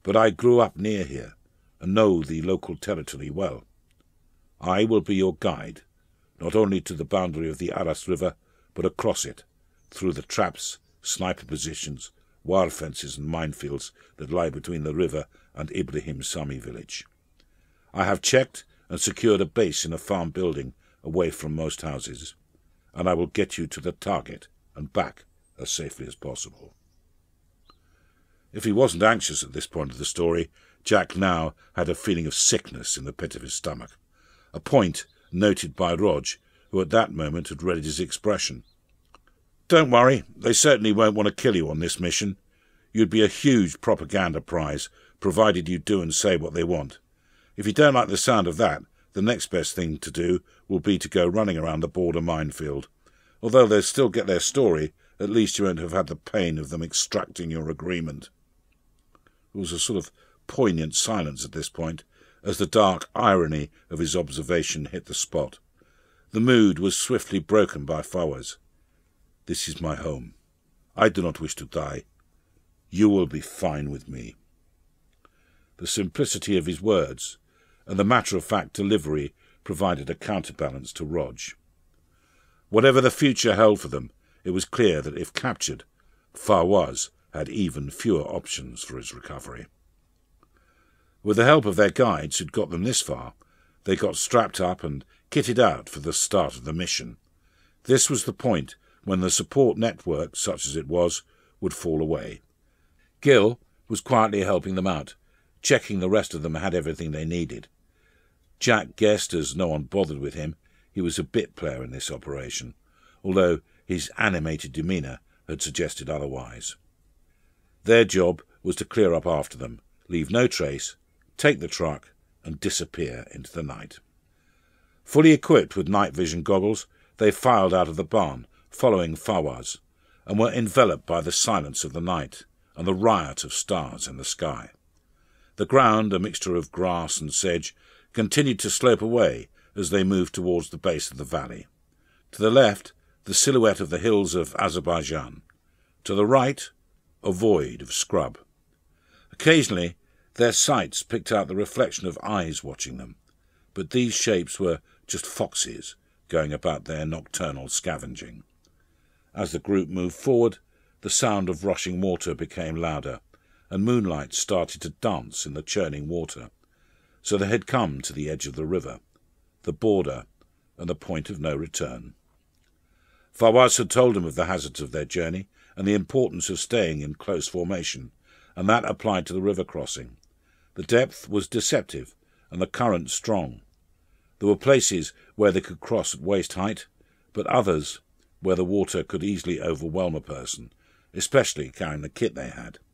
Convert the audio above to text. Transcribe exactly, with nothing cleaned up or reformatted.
but I grew up near here and know the local territory well. I will be your guide, not only to the boundary of the Aras River, but across it, through the traps, sniper positions, wire fences and minefields that lie between the river and Ibrahim Sami village. I have checked and secured a base in a farm building away from most houses, and I will get you to the target and back as safely as possible." If he wasn't anxious at this point of the story, Jack now had a feeling of sickness in the pit of his stomach, a point noted by Rog, who at that moment had read his expression. "Don't worry, they certainly won't want to kill you on this mission. You'd be a huge propaganda prize, provided you do and say what they want. If you don't like the sound of that, the next best thing to do will be to go running around the border minefield. Although they'll still get their story, at least you won't have had the pain of them extracting your agreement." There was a sort of poignant silence at this point, as the dark irony of his observation hit the spot. The mood was swiftly broken by Fawaz. "This is my home. I do not wish to die. You will be fine with me." The simplicity of his words and the matter-of-fact delivery provided a counterbalance to Rog. Whatever the future held for them, it was clear that if captured, Fawaz had even fewer options for his recovery. With the help of their guides who'd got them this far, they got strapped up and kitted out for the start of the mission. This was the point when the support network, such as it was, would fall away. Gil was quietly helping them out, checking the rest of them had everything they needed. Jack guessed, as no one bothered with him, he was a bit player in this operation, although his animated demeanour had suggested otherwise. Their job was to clear up after them, leave no trace, take the truck, and disappear into the night. Fully equipped with night vision goggles, they filed out of the barn, following Fawaz, and were enveloped by the silence of the night and the riot of stars in the sky. The ground, a mixture of grass and sedge, continued to slope away as they moved towards the base of the valley. To the left, the silhouette of the hills of Azerbaijan. To the right, a void of scrub. Occasionally, their sights picked out the reflection of eyes watching them, but these shapes were just foxes going about their nocturnal scavenging. As the group moved forward, the sound of rushing water became louder, and moonlight started to dance in the churning water, so they had come to the edge of the river, the border, and the point of no return. Fawaz had told them of the hazards of their journey and the importance of staying in close formation, and that applied to the river crossing. The depth was deceptive, and the current strong. There were places where they could cross at waist height, but others where the water could easily overwhelm a person, especially carrying the kit they had.